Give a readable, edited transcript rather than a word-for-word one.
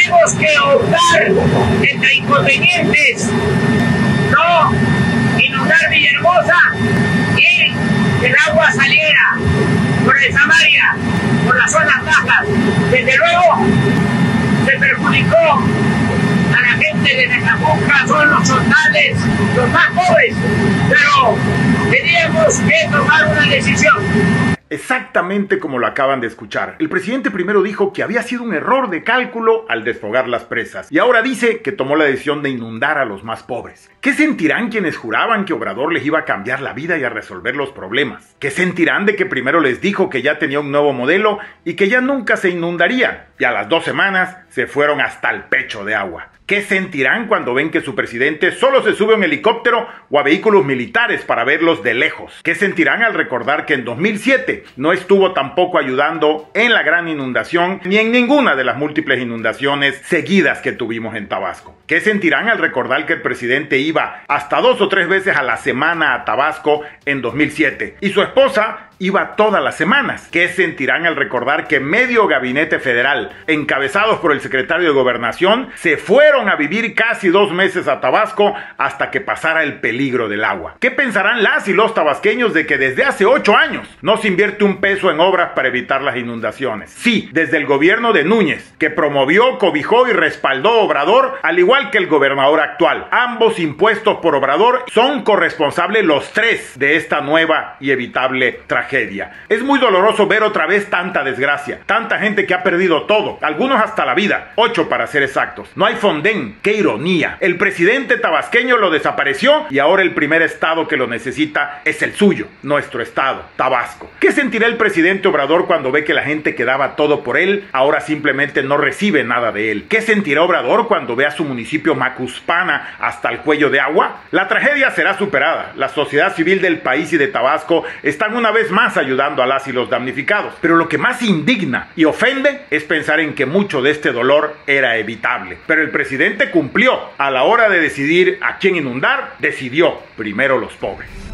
tenemos que optar entre inconvenientes, no inundar Villahermosa y que el agua saliera por el Samaria, por las zonas bajas. Desde luego se perjudicó a la gente de Necapunca, son los chotales, los más pobres, pero teníamos que tomar una decisión. Exactamente como lo acaban de escuchar. El presidente primero dijo que había sido un error de cálculo al desfogar las presas y ahora dice que tomó la decisión de inundar a los más pobres. ¿Qué sentirán quienes juraban que Obrador les iba a cambiar la vida y a resolver los problemas? ¿Qué sentirán de que primero les dijo que ya tenía un nuevo modelo y que ya nunca se inundaría y a las 2 semanas se fueron hasta el pecho de agua? ¿Qué sentirán cuando ven que su presidente solo se sube a un helicóptero o a vehículos militares para verlos de lejos? ¿Qué sentirán al recordar que en 2007 no estuvo tampoco ayudando en la gran inundación ni en ninguna de las múltiples inundaciones seguidas que tuvimos en Tabasco? ¿Qué sentirán al recordar que el presidente iba hasta 2 o 3 veces a la semana a Tabasco en 2007 y su esposa iba todas las semanas? ¿Qué sentirán al recordar que medio gabinete federal, encabezados por el secretario de Gobernación, se fueron a vivir casi 2 meses a Tabasco hasta que pasara el peligro del agua? ¿Qué pensarán las y los tabasqueños de que desde hace 8 años no se invierte un peso en obras para evitar las inundaciones? Sí, desde el gobierno de Núñez, que promovió, cobijó y respaldó a Obrador, al igual que el gobernador actual. Ambos impuestos por Obrador, son corresponsables los 3 de esta nueva y evitable tragedia. Es muy doloroso ver otra vez tanta desgracia, tanta gente que ha perdido todo, algunos hasta la vida, 8 para ser exactos. No hay Fonden, qué ironía. El presidente tabasqueño lo desapareció y ahora el primer estado que lo necesita es el suyo, nuestro estado, Tabasco. ¿Qué sentirá el presidente Obrador cuando ve que la gente que daba todo por él ahora simplemente no recibe nada de él? ¿Qué sentirá Obrador cuando ve a su municipio Macuspana hasta el cuello de agua? La tragedia será superada. La sociedad civil del país y de Tabasco están una vez más ayudando a las y los damnificados. Pero lo que más indigna y ofende es pensar en que mucho de este dolor era evitable. Pero el presidente cumplió. A la hora de decidir a quién inundar, decidió primero los pobres.